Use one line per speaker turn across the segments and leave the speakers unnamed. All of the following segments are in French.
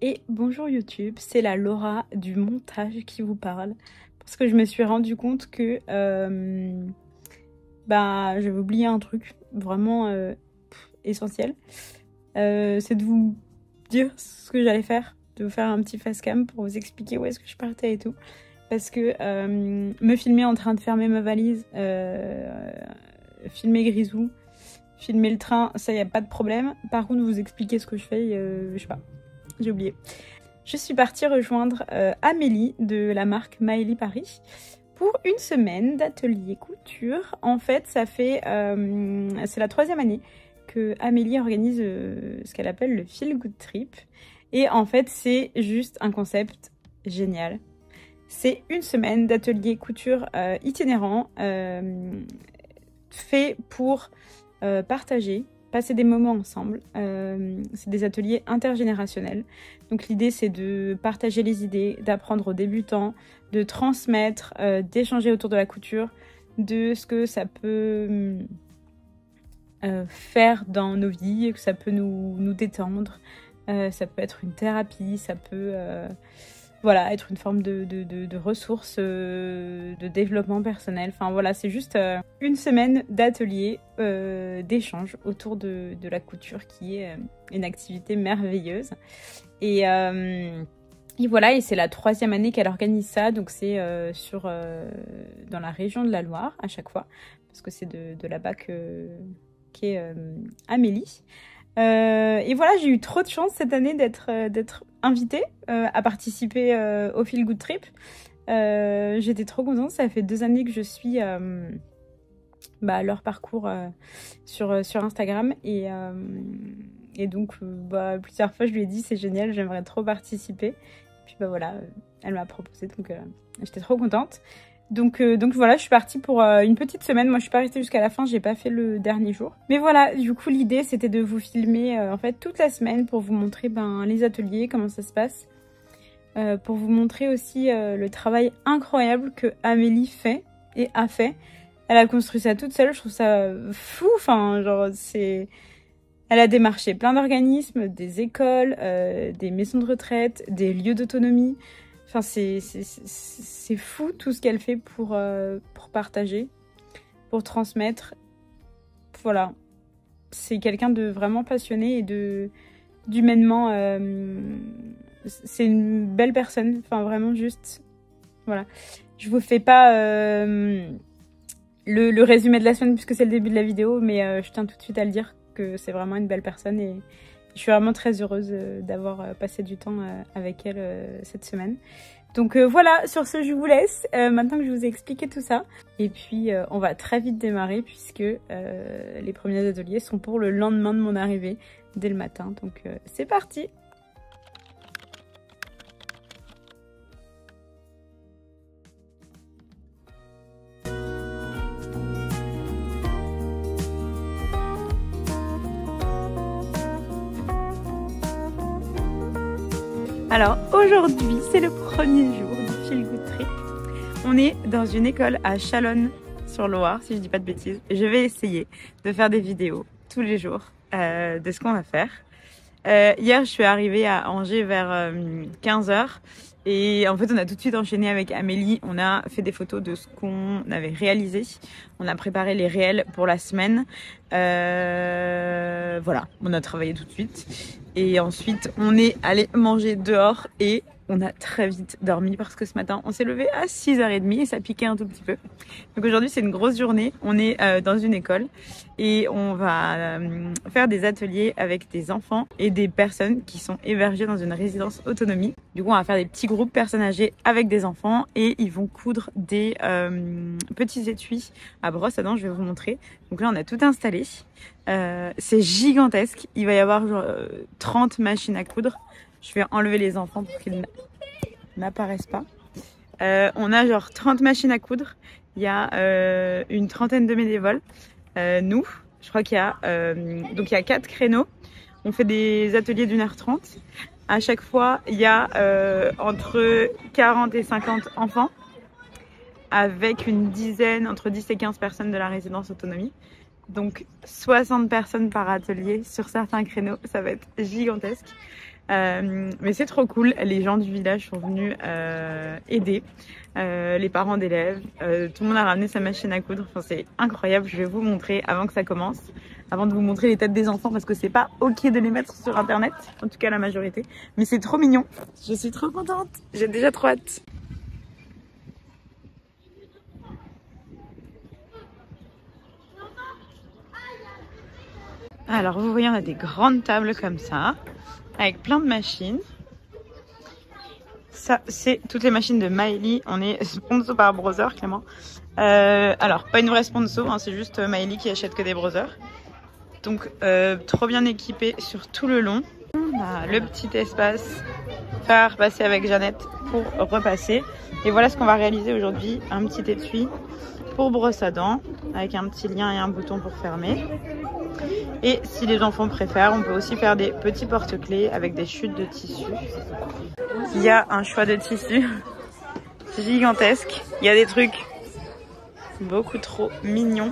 Et bonjour YouTube, c'est la Laura du montage qui vous parle. Parce que je me suis rendu compte que j'avais oublié un truc vraiment essentiel. C'est de vous dire ce que j'allais faire, de vous faire un petit facecam pour vous expliquer où est-ce que je partais et tout. Parce que me filmer en train de fermer ma valise, filmer Grisou, filmer le train, ça y a pas de problème. Par contre, vous expliquer ce que je fais, je sais pas, j'ai oublié. Je suis partie rejoindre Amélie de la marque Maëlie Paris pour une semaine d'atelier couture. En fait, ça fait, c'est la 3e année que Amélie organise ce qu'elle appelle le Feel Good Trip. Et en fait, c'est juste un concept génial. C'est une semaine d'atelier couture itinérant fait pour partager, passer des moments ensemble. C'est des ateliers intergénérationnels. Donc l'idée c'est de partager les idées, d'apprendre aux débutants, de transmettre, d'échanger autour de la couture, de ce que ça peut faire dans nos vies, que ça peut nous détendre. Ça peut être une thérapie, ça peut voilà, être une forme de ressources, de développement personnel. Enfin voilà, c'est juste une semaine d'atelier, d'échange autour de la couture qui est une activité merveilleuse. Et voilà, et c'est la 3e année qu'elle organise ça, donc c'est dans la région de la Loire à chaque fois, parce que c'est de là-bas qu'est Amélie. Et voilà, j'ai eu trop de chance cette année d'être invitée à participer au Feel Good Trip. J'étais trop contente, ça fait 2 années que je suis leur parcours sur Instagram et donc plusieurs fois je lui ai dit c'est génial, j'aimerais trop participer. Puis voilà, elle m'a proposé, donc j'étais trop contente. Donc voilà, je suis partie pour une petite semaine. Moi, je suis pas restée jusqu'à la fin, j'ai pas fait le dernier jour. Mais voilà, du coup, l'idée, c'était de vous filmer en fait toute la semaine pour vous montrer les ateliers, comment ça se passe. Pour vous montrer aussi le travail incroyable que Amélie fait et a fait. Elle a construit ça toute seule, je trouve ça fou. Enfin, genre, elle a démarché plein d'organismes, des écoles, des maisons de retraite, des lieux d'autonomie. Enfin, c'est fou tout ce qu'elle fait pour partager, pour transmettre. Voilà. C'est quelqu'un de vraiment passionné et d'humainement... c'est une belle personne. Enfin, vraiment juste... Voilà. Je vous fais pas le résumé de la semaine puisque c'est le début de la vidéo, mais je tiens tout de suite à le dire que c'est vraiment une belle personne et... Je suis vraiment très heureuse d'avoir passé du temps avec elle cette semaine. Donc voilà, sur ce, je vous laisse, maintenant que je vous ai expliqué tout ça. Et puis, on va très vite démarrer puisque les premiers ateliers sont pour le lendemain de mon arrivée, dès le matin. Donc c'est parti! Alors aujourd'hui, c'est le premier jour du Feel Good Trip. On est dans une école à Chalonnes-sur-Loire, si je dis pas de bêtises. Je vais essayer de faire des vidéos tous les jours de ce qu'on va faire. Hier, je suis arrivée à Angers vers 15 h. Et en fait, on a tout de suite enchaîné avec Amélie. On a fait des photos de ce qu'on avait réalisé. On a préparé les réels pour la semaine. Voilà, on a travaillé tout de suite. Et ensuite, on est allé manger dehors et on a très vite dormi parce que ce matin, on s'est levé à 6 h 30 et ça piquait un tout petit peu. Donc aujourd'hui, c'est une grosse journée. On est dans une école et on va faire des ateliers avec des enfants et des personnes qui sont hébergées dans une résidence autonomie. Du coup, on va faire des petits groupes personnes âgées avec des enfants et ils vont coudre des petits étuis à brosse à dents. Je vais vous montrer. Donc là, on a tout installé. C'est gigantesque. Il va y avoir genre 30 machines à coudre. Je vais enlever les enfants pour qu'ils n'apparaissent pas. On a genre 30 machines à coudre. Il y a une trentaine de bénévoles. Nous, je crois qu'il y a donc il y a 4 créneaux. On fait des ateliers d'1h30. À chaque fois, il y a entre 40 et 50 enfants avec une dizaine, entre 10 et 15 personnes de la résidence autonomie. Donc 60 personnes par atelier sur certains créneaux, ça va être gigantesque. Mais c'est trop cool, les gens du village sont venus aider, les parents d'élèves, tout le monde a ramené sa machine à coudre, enfin, c'est incroyable. Je vais vous montrer avant que ça commence, avant de vous montrer les têtes des enfants parce que c'est pas ok de les mettre sur internet, en tout cas la majorité, mais c'est trop mignon, je suis trop contente, j'ai déjà trop hâte. Alors vous voyez, on a des grandes tables comme ça, avec plein de machines. Ça, c'est toutes les machines de Maëlie. On est sponsor par Brother, Clément. Alors, pas une vraie sponsor, hein, c'est juste Maëlie qui achète que des Brothers. Donc, trop bien équipé sur tout le long. On a le petit espace faire passer avec Jeannette pour repasser. Et voilà ce qu'on va réaliser aujourd'hui. Un petit étui pour brosse à dents, avec un petit lien et un bouton pour fermer. Et si les enfants préfèrent, on peut aussi faire des petits porte-clés avec des chutes de tissu. Il y a un choix de tissu gigantesque. Il y a des trucs beaucoup trop mignons.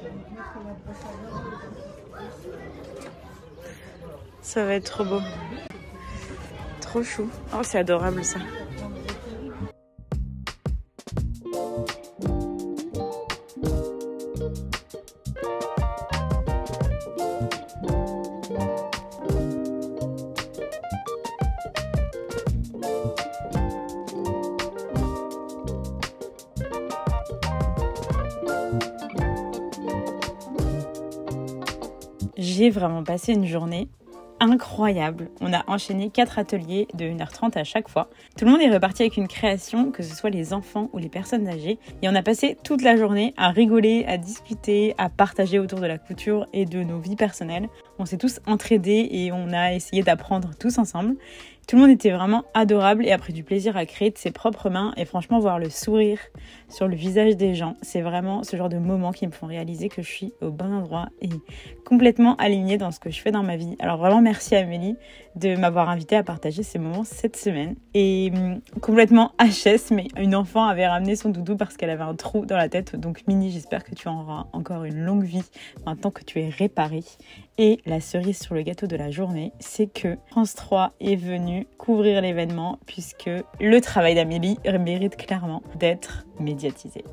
Ça va être trop beau. Trop chou. Oh, c'est adorable ça. J'ai vraiment passé une journée incroyable. On a enchaîné 4 ateliers de 1h30 à chaque fois. Tout le monde est reparti avec une création, que ce soit les enfants ou les personnes âgées. Et on a passé toute la journée à rigoler, à discuter, à partager autour de la couture et de nos vies personnelles. On s'est tous entraidés et on a essayé d'apprendre tous ensemble. Tout le monde était vraiment adorable et a pris du plaisir à créer de ses propres mains. Et franchement, voir le sourire sur le visage des gens, c'est vraiment ce genre de moments qui me font réaliser que je suis au bon endroit et complètement alignée dans ce que je fais dans ma vie. Alors vraiment, merci à Amélie de m'avoir invitée à partager ces moments cette semaine. Et complètement HS, mais une enfant avait ramené son doudou parce qu'elle avait un trou dans la tête. Donc Mini, j'espère que tu auras encore une longue vie maintenant que tu es réparée. Et la cerise sur le gâteau de la journée, c'est que France 3 est venu couvrir l'événement puisque le travail d'Amélie mérite clairement d'être médiatisé.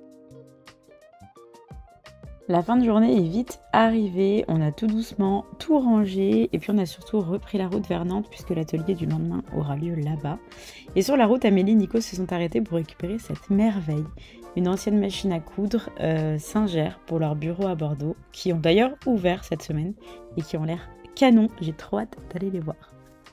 La fin de journée est vite arrivée, on a tout doucement tout rangé et puis on a surtout repris la route vers Nantes puisque l'atelier du lendemain aura lieu là-bas. Et sur la route, Amélie et Nico se sont arrêtés pour récupérer cette merveille, une ancienne machine à coudre Singer pour leur bureau à Bordeaux, qui ont d'ailleurs ouvert cette semaine et qui ont l'air canon. J'ai trop hâte d'aller les voir.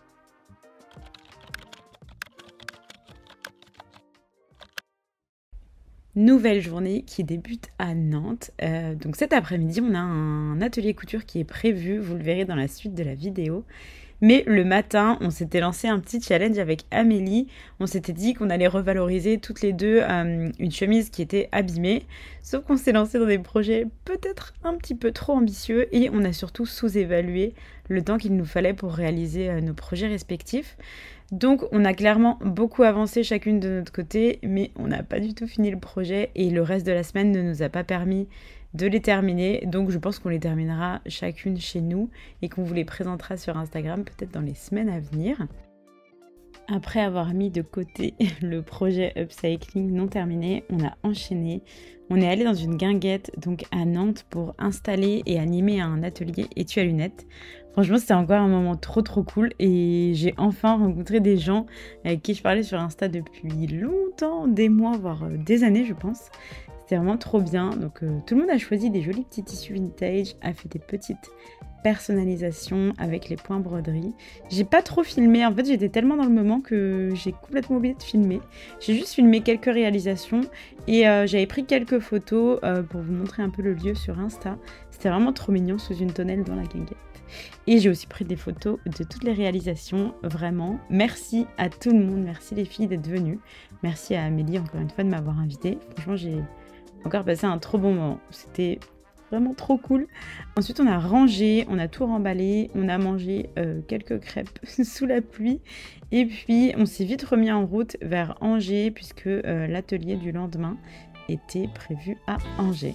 Nouvelle journée qui débute à Nantes. Donc cet après-midi, on a un atelier couture qui est prévu, vous le verrez dans la suite de la vidéo. Mais le matin, on s'était lancé un petit challenge avec Amélie. On s'était dit qu'on allait revaloriser toutes les deux une chemise qui était abîmée. Sauf qu'on s'est lancé dans des projets peut-être un petit peu trop ambitieux et on a surtout sous-évalué le temps qu'il nous fallait pour réaliser nos projets respectifs. Donc on a clairement beaucoup avancé chacune de notre côté, mais on n'a pas du tout fini le projet et le reste de la semaine ne nous a pas permis de les terminer. Donc je pense qu'on les terminera chacune chez nous et qu'on vous les présentera sur Instagram peut-être dans les semaines à venir. Après avoir mis de côté le projet upcycling non terminé, on a enchaîné. On est allé dans une guinguette donc à Nantes pour installer et animer un atelier étui à lunettes. Franchement, c'était encore un moment trop cool et j'ai enfin rencontré des gens avec qui je parlais sur Insta depuis longtemps, des mois, voire des années je pense. C'était vraiment trop bien. Donc tout le monde a choisi des jolis petits tissus vintage, a fait des petites personnalisations avec les points broderie. J'ai pas trop filmé, en fait j'étais tellement dans le moment que j'ai complètement oublié de filmer. J'ai juste filmé quelques réalisations et j'avais pris quelques photos pour vous montrer un peu le lieu sur Insta. C'était vraiment trop mignon sous une tonnelle dans la guinguette. Et j'ai aussi pris des photos de toutes les réalisations, vraiment. Merci à tout le monde, merci les filles d'être venues. Merci à Amélie encore une fois de m'avoir invitée. Franchement, j'ai encore passé un trop bon moment. C'était vraiment trop cool. Ensuite, on a rangé, on a tout remballé, on a mangé quelques crêpes sous la pluie. Et puis, on s'est vite remis en route vers Angers puisque l'atelier du lendemain était prévu à Angers.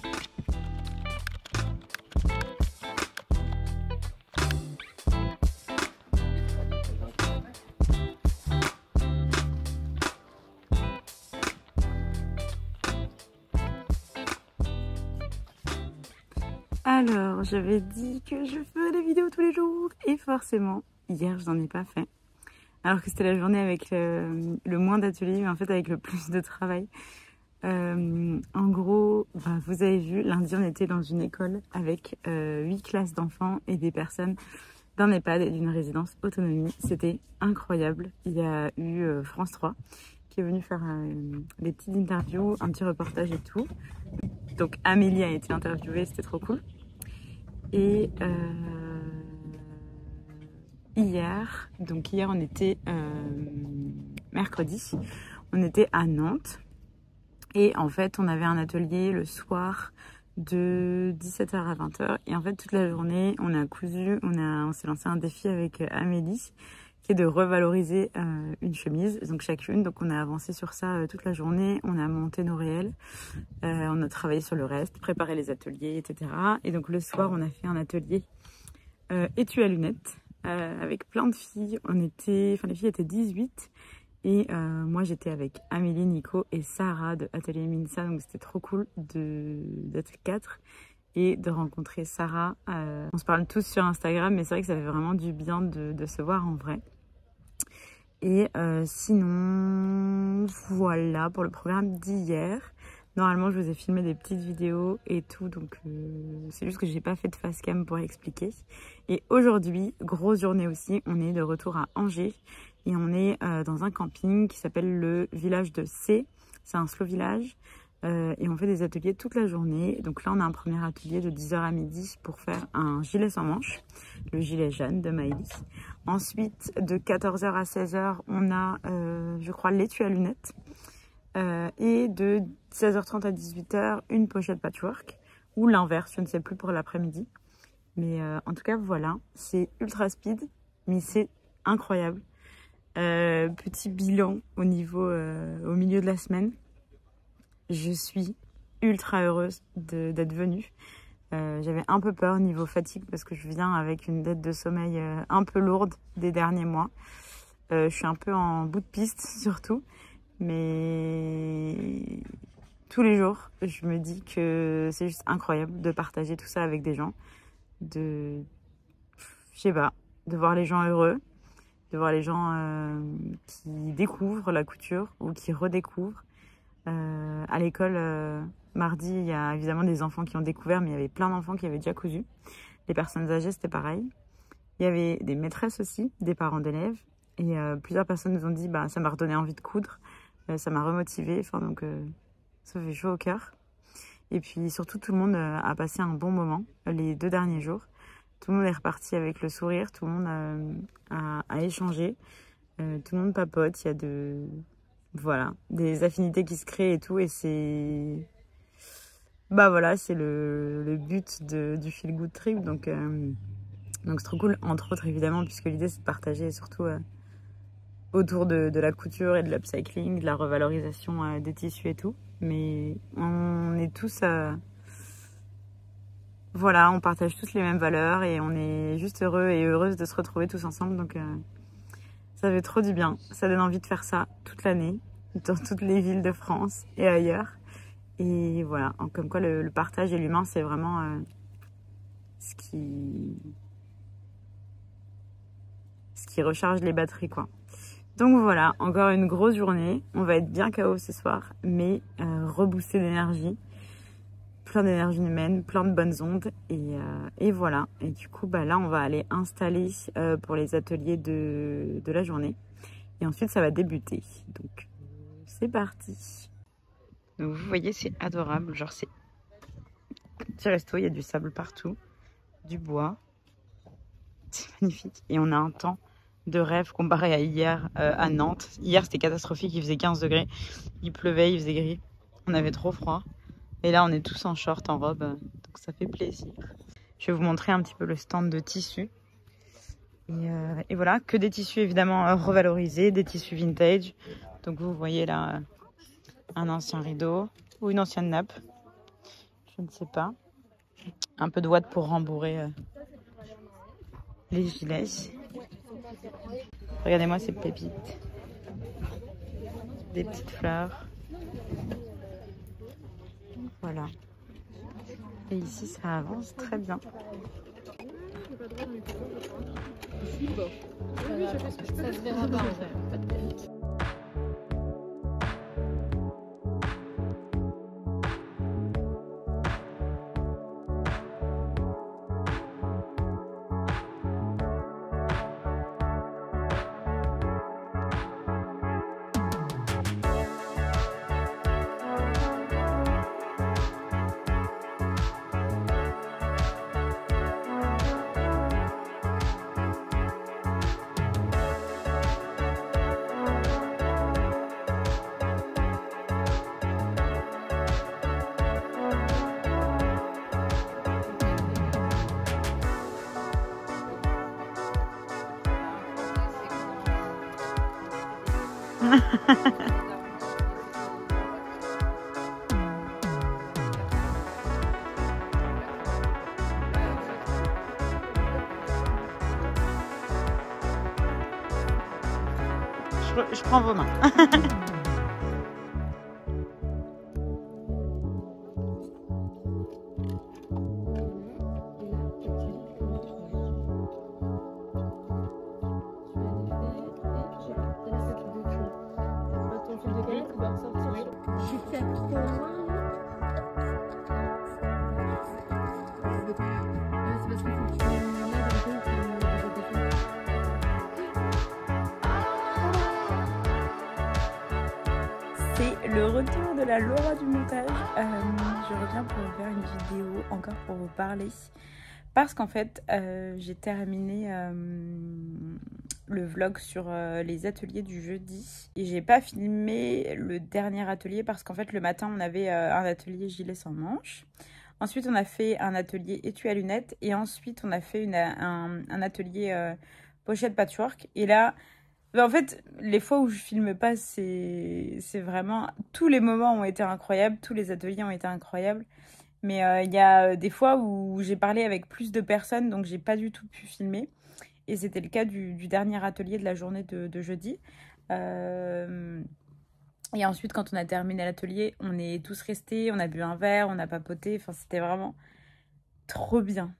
Alors, j'avais dit que je ferais des vidéos tous les jours et forcément, hier, je n'en ai pas fait. Alors que c'était la journée avec le moins d'ateliers, mais en fait avec le plus de travail. En gros, bah, vous avez vu, lundi, on était dans une école avec 8 classes d'enfants et des personnes d'un EHPAD et d'une résidence autonomie. C'était incroyable. Il y a eu France 3 qui est venu faire des petites interviews, un petit reportage et tout. Donc Amélie a été interviewée, c'était trop cool. Et hier on était mercredi, on était à Nantes. Et en fait, on avait un atelier le soir de 17h à 20h. Et en fait, toute la journée, on a cousu, on s'est lancé un défi avec Amélie, qui est de revaloriser une chemise, donc chacune. Donc on a avancé sur ça toute la journée, on a monté nos réels, on a travaillé sur le reste, préparé les ateliers, etc. Et donc le soir, on a fait un atelier étui à lunettes avec plein de filles. Les filles étaient 18. Et moi j'étais avec Amélie, Nico et Sarah de Atelier Minsa, donc c'était trop cool d'être 4 et de rencontrer Sarah. On se parle tous sur Instagram, mais c'est vrai que ça fait vraiment du bien de se voir en vrai. Et sinon, voilà pour le programme d'hier. Normalement, je vous ai filmé des petites vidéos et tout, donc c'est juste que j'ai pas fait de face cam pour expliquer. Et aujourd'hui, grosse journée aussi, on est de retour à Angers. Et on est dans un camping qui s'appelle le village de C. C'est un slow village. Et on fait des ateliers toute la journée. Donc là, on a un premier atelier de 10h à midi pour faire un gilet sans manches. Le gilet Jeanne de Maëlys. Ensuite, de 14h à 16h, on a, je crois, l'étui à lunettes. Et de 16h30 à 18h, une pochette patchwork. Ou l'inverse, je ne sais plus pour l'après-midi. Mais en tout cas, voilà. C'est ultra speed, mais c'est incroyable. Petit bilan au milieu de la semaine. Je suis ultra heureuse d'être venue. J'avais un peu peur niveau fatigue parce que je viens avec une dette de sommeil un peu lourde des derniers mois. Je suis un peu en bout de piste surtout, mais tous les jours je me dis que c'est juste incroyable de partager tout ça avec des gens, je sais pas, de voir les gens heureux, de voir les gens qui découvrent la couture ou qui redécouvrent. À l'école, mardi, il y a évidemment des enfants qui ont découvert, mais il y avait plein d'enfants qui avaient déjà cousu. Les personnes âgées, c'était pareil. Il y avait des maîtresses aussi, des parents d'élèves. Et plusieurs personnes nous ont dit, bah, ça m'a redonné envie de coudre, ça m'a remotivée. Enfin, donc, ça fait chaud au cœur. Et puis surtout, tout le monde a passé un bon moment les 2 derniers jours. Tout le monde est reparti avec le sourire, tout le monde a échangé, tout le monde papote, il y a voilà, des affinités qui se créent et tout, et c'est... Bah voilà, c'est le but du Feel Good Trip, donc c'est trop cool, entre autres évidemment, puisque l'idée c'est de partager surtout autour de la couture et de l'upcycling, de la revalorisation des tissus et tout, mais on est tous... Voilà, on partage tous les mêmes valeurs et on est juste heureux et heureuses de se retrouver tous ensemble. Donc ça fait trop du bien. Ça donne envie de faire ça toute l'année, dans toutes les villes de France et ailleurs. Et voilà, comme quoi le partage et l'humain, c'est vraiment ce qui recharge les batteries, quoi. Donc voilà, encore une grosse journée. On va être bien KO ce soir, mais reboosté d'énergie. Plein d'énergie humaine, plein de bonnes ondes et voilà. Et du coup, bah là, on va aller installer pour les ateliers de la journée. Et ensuite, ça va débuter. Donc, c'est parti. Donc, vous voyez, c'est adorable. Genre, c'est petit resto, il y a du sable partout, du bois. C'est magnifique. Et on a un temps de rêve comparé à hier à Nantes. Hier, c'était catastrophique, il faisait 15 degrés. Il pleuvait, il faisait gris. On avait trop froid. Et là, on est tous en short, en robe, donc ça fait plaisir. Je vais vous montrer un petit peu le stand de tissus. Et voilà, que des tissus évidemment revalorisés, des tissus vintage. Donc vous voyez là un ancien rideau ou une ancienne nappe. Je ne sais pas. Un peu de ouate pour rembourrer les gilets. Regardez-moi ces pépites. Des petites fleurs. Voilà. Et ici, ça avance très bien.
Ça se verra pas en vrai, pas de panique.
Je prends vos mains. C'est le retour de la Laura du montage. Je reviens pour vous faire une vidéo encore pour vous parler. Parce qu'en fait, j'ai terminé le vlog sur les ateliers du jeudi. Et j'ai pas filmé le dernier atelier parce qu'en fait, le matin, on avait un atelier gilet sans manches. Ensuite, on a fait un atelier étui à lunettes. Et ensuite, on a fait un atelier pochette patchwork. Et là... en fait, les fois où je filme pas, c'est vraiment... Tous les moments ont été incroyables, tous les ateliers ont été incroyables. Mais il y a des fois où j'ai parlé avec plus de personnes, donc j'ai pas du tout pu filmer. Et c'était le cas du dernier atelier de la journée de jeudi. Et ensuite, quand on a terminé l'atelier, on est tous restés, on a bu un verre, on a papoté. Enfin, c'était vraiment trop bien.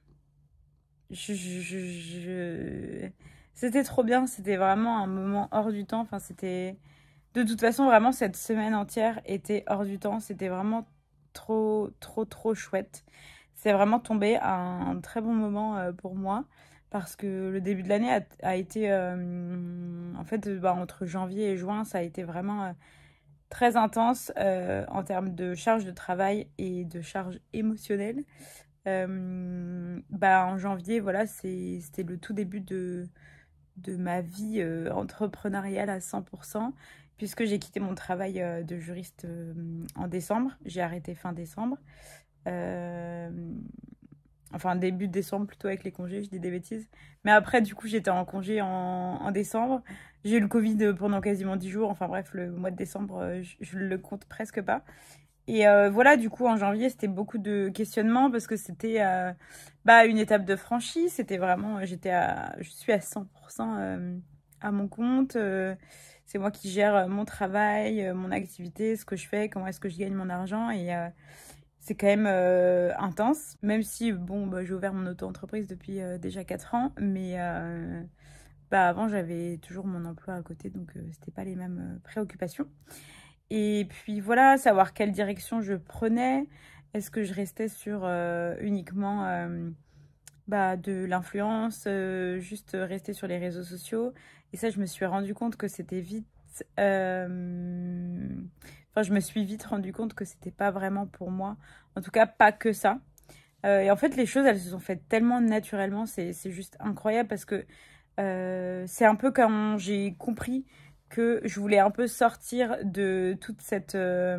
C'était trop bien, c'était vraiment un moment hors du temps. Enfin, c'était... De toute façon, vraiment, cette semaine entière était hors du temps. C'était vraiment trop chouette. C'est vraiment tombé à un très bon moment pour moi. Parce que le début de l'année a été... en fait, entre janvier et juin, ça a été vraiment très intense en termes de charge de travail et de charge émotionnelle. En janvier, voilà, c'était le tout début de ma vie entrepreneuriale à 100%, puisque j'ai quitté mon travail de juriste en décembre. J'ai arrêté fin décembre. Enfin, début décembre, plutôt avec les congés, je dis des bêtises. Mais après, du coup, j'étais en congé en décembre. J'ai eu le Covid pendant quasiment 10 jours. Enfin bref, le mois de décembre, je le compte presque pas. Et voilà, du coup, en janvier, c'était beaucoup de questionnements parce que c'était une étape de franchise. C'était vraiment, je suis à 100% à mon compte. C'est moi qui gère mon travail, mon activité, ce que je fais, comment est-ce que je gagne mon argent. Et c'est quand même intense. Même si, j'ai ouvert mon auto-entreprise depuis déjà 4 ans. Mais avant, j'avais toujours mon emploi à côté. Donc, c'était pas les mêmes préoccupations. Et puis voilà, savoir quelle direction je prenais. Est-ce que je restais sur uniquement de l'influence, juste rester sur les réseaux sociaux. Et ça, je me suis rendu compte que c'était vite... je me suis vite rendu compte que c'était pas vraiment pour moi. En tout cas, pas que ça. Et en fait, les choses, elles se sont faites tellement naturellement. C'est juste incroyable parce que c'est un peu quand j'ai compris que je voulais un peu sortir de toute cette...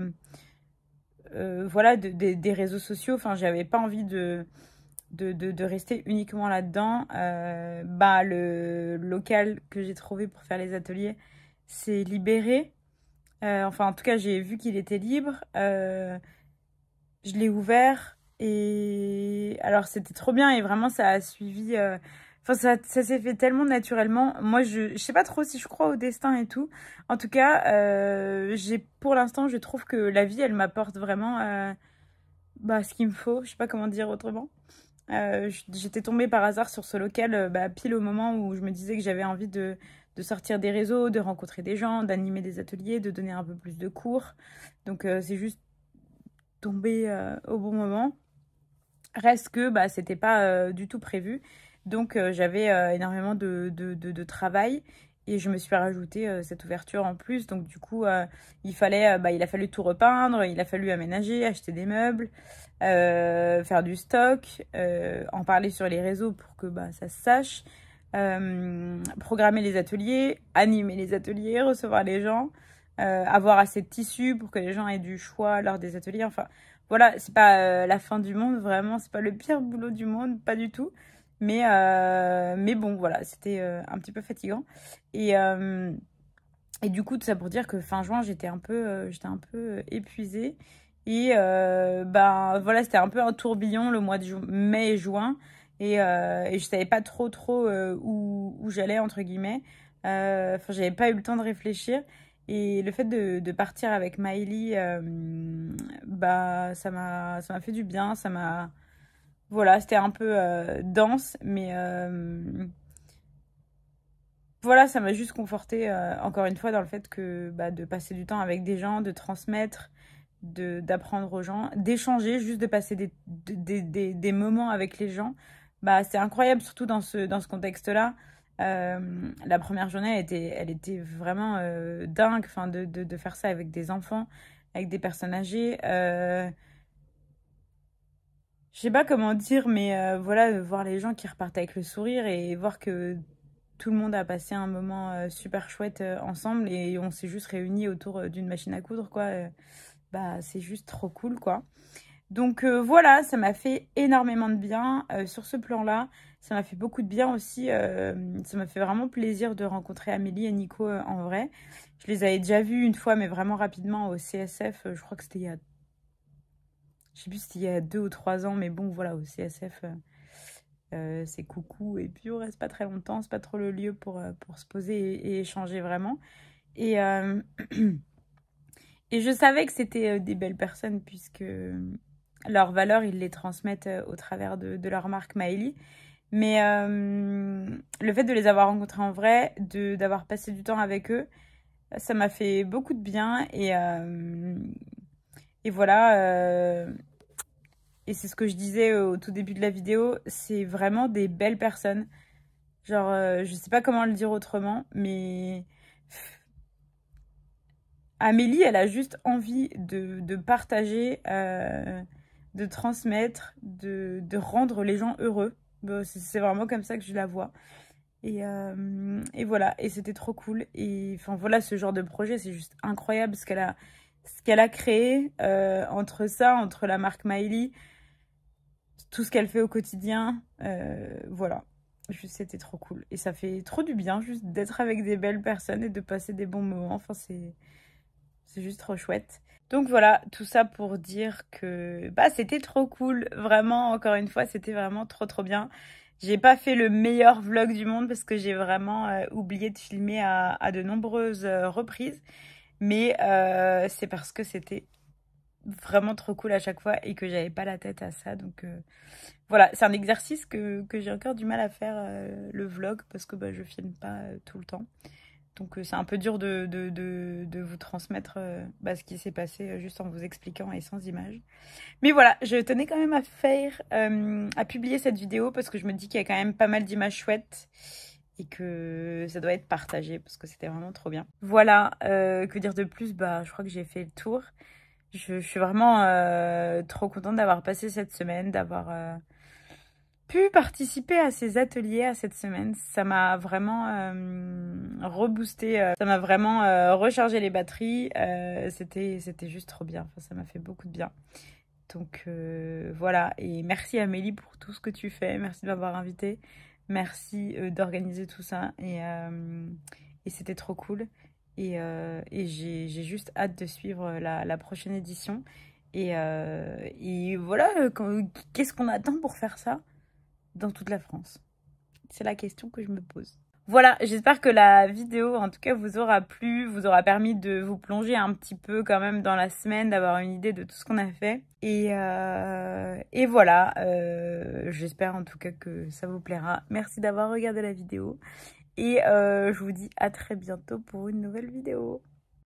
des réseaux sociaux. Enfin, j'avais pas envie de rester uniquement là-dedans. Le local que j'ai trouvé pour faire les ateliers s'est libéré. En tout cas, j'ai vu qu'il était libre. Je l'ai ouvert. Et alors, c'était trop bien. Et vraiment, ça a suivi... ça s'est fait tellement naturellement. Moi, je sais pas trop si je crois au destin et tout. En tout cas, pour l'instant, je trouve que la vie, elle m'apporte vraiment bah, ce qu'il me faut, je sais pas comment dire autrement. J'étais tombée par hasard sur ce local pile au moment où je me disais que j'avais envie de sortir des réseaux, de rencontrer des gens, d'animer des ateliers, de donner un peu plus de cours. Donc c'est juste tombé au bon moment. Reste que bah, c'était pas du tout prévu. Donc j'avais énormément de travail et je me suis rajouté cette ouverture en plus. Donc du coup, il a fallu tout repeindre, il a fallu aménager, acheter des meubles, faire du stock, en parler sur les réseaux pour que bah, ça se sache, programmer les ateliers, animer les ateliers, recevoir les gens, avoir assez de tissus pour que les gens aient du choix lors des ateliers. Enfin, voilà, c'est pas la fin du monde, vraiment, c'est pas le pire boulot du monde, pas du tout. Mais bon, voilà, c'était un petit peu fatigant. Et, euh, et du coup, tout ça pour dire que fin juin, j'étais un peu épuisée. Et ben voilà, c'était un peu un tourbillon le mois de mai et juin. Et je savais pas trop où j'allais, entre guillemets. Enfin, j'avais pas eu le temps de réfléchir. Et le fait de partir avec Maëlie, bah, ça m'a fait du bien. Voilà, c'était un peu dense, mais voilà, ça m'a juste conforté encore une fois dans le fait que bah, de passer du temps avec des gens, de transmettre, d'apprendre aux gens, d'échanger, juste de passer des moments avec les gens, bah, c'est incroyable, surtout dans ce contexte-là. La première journée, elle était vraiment dingue, enfin, de faire ça avec des enfants, avec des personnes âgées. Je sais pas comment dire, mais voilà, de voir les gens qui repartent avec le sourire et voir que tout le monde a passé un moment super chouette ensemble et on s'est juste réunis autour d'une machine à coudre, quoi. Bah, c'est juste trop cool, quoi. Donc voilà, ça m'a fait énormément de bien sur ce plan-là. Ça m'a fait beaucoup de bien aussi. Ça m'a fait vraiment plaisir de rencontrer Amélie et Nico en vrai. Je les avais déjà vus une fois, mais vraiment rapidement au CSF. Je crois que c'était il y a... Je sais plus si c'était il y a 2 ou 3 ans, mais bon, voilà, au CSF, c'est coucou. Et puis on reste pas très longtemps, c'est pas trop le lieu pour se poser et échanger vraiment. Et, et je savais que c'était des belles personnes puisque leurs valeurs, ils les transmettent au travers de leur marque Maëlie. Mais le fait de les avoir rencontrés en vrai, d'avoir passé du temps avec eux, ça m'a fait beaucoup de bien. Et voilà. Et c'est ce que je disais au tout début de la vidéo, c'est vraiment des belles personnes. Genre, je sais pas comment le dire autrement, mais Amélie, elle a juste envie de partager, de transmettre, de rendre les gens heureux. Bon, c'est vraiment comme ça que je la vois. Et voilà, et c'était trop cool. Et enfin voilà, ce genre de projet, c'est juste incroyable ce qu'elle a créé entre ça, entre la marque Maëlie, tout ce qu'elle fait au quotidien. Voilà, juste c'était trop cool. Et ça fait trop du bien juste d'être avec des belles personnes et de passer des bons moments. Enfin, c'est juste trop chouette. Donc voilà, tout ça pour dire que bah, c'était trop cool. Vraiment, encore une fois, c'était vraiment trop bien. J'ai pas fait le meilleur vlog du monde parce que j'ai vraiment oublié de filmer à de nombreuses reprises. Mais c'est parce que c'était vraiment trop cool à chaque fois et que j'avais pas la tête à ça. Donc voilà, c'est un exercice que j'ai encore du mal à faire, le vlog, parce que bah, je filme pas tout le temps. Donc c'est un peu dur de vous transmettre bah, ce qui s'est passé juste en vous expliquant et sans images. Mais voilà, je tenais quand même à publier cette vidéo parce que je me dis qu'il y a quand même pas mal d'images chouettes et que ça doit être partagé parce que c'était vraiment trop bien. Voilà, que dire de plus? Bah, je crois que j'ai fait le tour. Je suis vraiment trop contente d'avoir passé cette semaine, d'avoir pu participer à ces ateliers à cette semaine. Ça m'a vraiment reboosté, ça m'a vraiment rechargé les batteries. C'était juste trop bien. Enfin, ça m'a fait beaucoup de bien. Donc voilà, et merci Amélie pour tout ce que tu fais. Merci de m'avoir invitée. Merci d'organiser tout ça. Et c'était trop cool. Et j'ai juste hâte de suivre la prochaine édition. Et voilà, qu'est-ce qu'on attend pour faire ça dans toute la France? C'est la question que je me pose. Voilà, j'espère que la vidéo en tout cas vous aura plu, vous aura permis de vous plonger un petit peu quand même dans la semaine, d'avoir une idée de tout ce qu'on a fait. Et voilà, j'espère en tout cas que ça vous plaira. Merci d'avoir regardé la vidéo et je vous dis à très bientôt pour une nouvelle vidéo.